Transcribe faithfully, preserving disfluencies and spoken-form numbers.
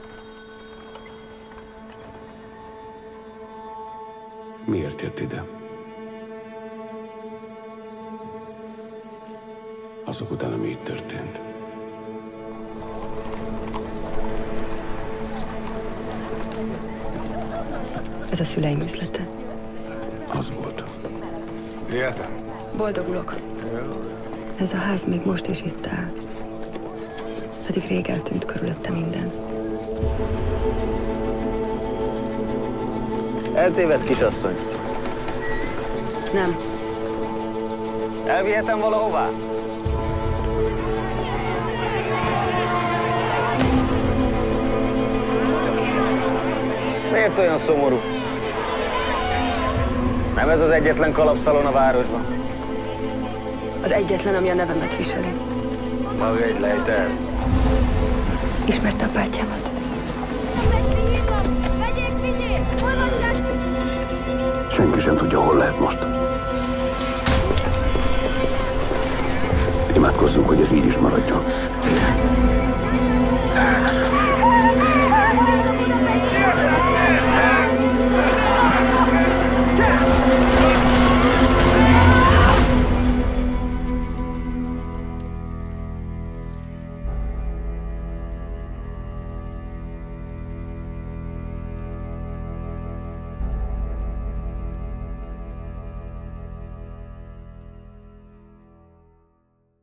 Miért jött ide? Azok után, ami itt történt. Ez a szüleim üzlete. Az volt. Értem. Boldogulok. Ez a ház még most is itt áll. Pedig rég eltűnt körülötte minden. Eltévedt, kisasszony. Nem. Elvihetem valahová? Miért olyan szomorú? Nem ez az egyetlen kalapszalon a városban? Az egyetlen, ami a nevemet viseli. Maga egy Leiter. Ismerte a bátyámat? Vegyék, vigyék! Olvassák! Senki sem tudja, hol lehet most. Imádkozzunk, hogy ez így is maradjon.